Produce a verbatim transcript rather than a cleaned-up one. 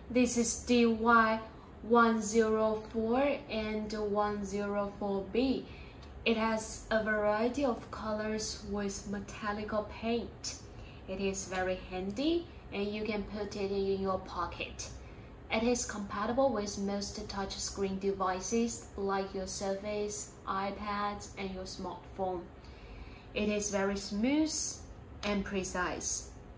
This is D Y one zero four and one zero four B. It has a variety of colors with metallic paint. It is very handy and you can put it in your pocket. It is compatible with most touchscreen devices like your Surface, iPad, and your smartphone. It is very smooth and precise.